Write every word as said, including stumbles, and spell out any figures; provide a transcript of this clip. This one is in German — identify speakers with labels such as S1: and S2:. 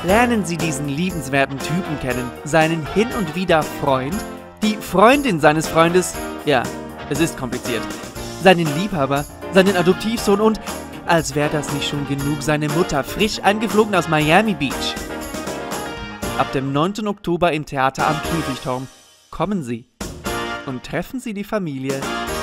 S1: lernen Sie diesen liebenswerten Typen kennen, seinen hin und wieder Freund, die Freundin seines Freundes, ja, es ist kompliziert, seinen Liebhaber, seinen Adoptivsohn und, als wäre das nicht schon genug, seine Mutter, frisch eingeflogen aus Miami Beach. Ab dem neunten Oktober im Theater am Käfigturm. Kommen Sie und treffen Sie die Familie